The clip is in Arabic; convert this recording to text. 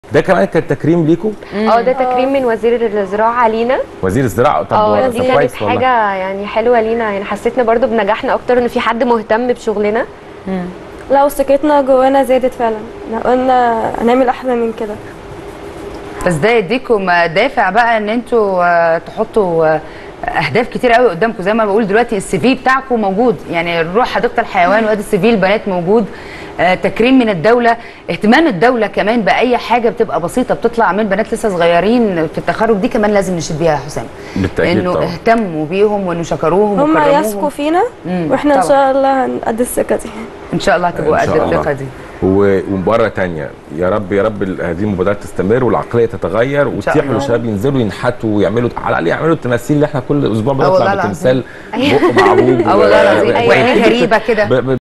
ده كمان كان تكريم ليكم؟ ده تكريم من وزير الزراعه لينا. وزير الزراعه. طب دي كانت حاجه يعني حلوه لينا، يعني حسيتنا برضو بنجاحنا اكتر ان في حد مهتم بشغلنا. لا وثقتنا جوانا زادت فعلا، قلنا هنعمل احلى من كده. بس ده يديكم دافع بقى ان انتوا تحطوا اهداف كتير قوي قدامكم. زي ما بقول دلوقتي السي في بتاعكم موجود، يعني نروح حديقه الحيوان وادي السي في البنات موجود، تكريم من الدوله، اهتمام الدوله كمان باي حاجه بتبقى بسيطه بتطلع من بنات لسه صغيرين في التخرج، دي كمان لازم نشيد بيها يا حسام. بالتاكيد انه طبعا اهتموا بيهم وانه شكروهم هم وكرموهم. يثقوا فينا واحنا ان شاء الله هنقد الثقه دي. ان شاء الله هتبقوا قد الثقه دي. ومره ثانيه يا رب يا رب هذه المبادرات تستمر والعقليه تتغير وتتيح للشباب ينزلوا ينحتوا ويعملوا على الاقل يعملوا التماثيل اللي احنا كل اسبوع بنطلع بتمثال بق معوج والله العظيم وعينيه غريبه كده.